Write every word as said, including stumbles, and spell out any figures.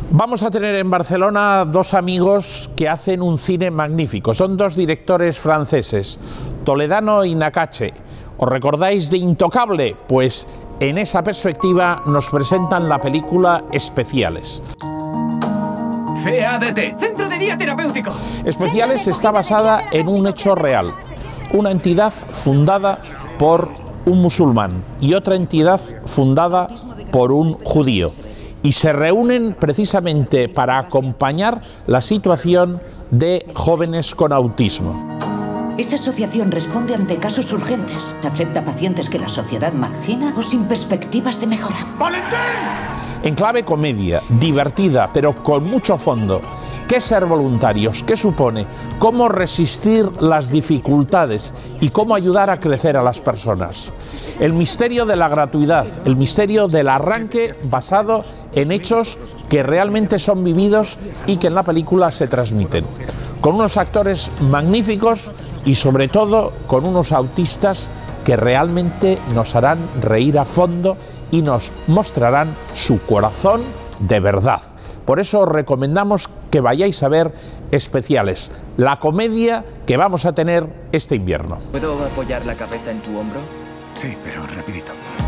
Vamos a tener en Barcelona dos amigos que hacen un cine magnífico. Son dos directores franceses, Toledano y Nakache. ¿Os recordáis de Intocable? Pues en esa perspectiva nos presentan la película Especiales. C A D T, Centro de Día Terapéutico. Especiales está basada en un hecho real. Una entidad fundada por un musulmán y otra entidad fundada por un judío. Y se reúnen precisamente para acompañar la situación de jóvenes con autismo. Esa asociación responde ante casos urgentes. Acepta pacientes que la sociedad margina o sin perspectivas de mejora. ¡Valentín! En clave comedia, divertida, pero con mucho fondo. ¿Qué ser voluntarios? ¿Qué supone? ¿Cómo resistir las dificultades? ¿Y cómo ayudar a crecer a las personas? El misterio de la gratuidad, el misterio del arranque basado en hechos que realmente son vividos y que en la película se transmiten. Con unos actores magníficos y sobre todo con unos autistas que realmente nos harán reír a fondo y nos mostrarán su corazón de verdad. Por eso os recomendamos que vayáis a ver Especiales, la comedia que vamos a tener este invierno. ¿Puedo apoyar la cabeza en tu hombro? Sí, pero rapidito.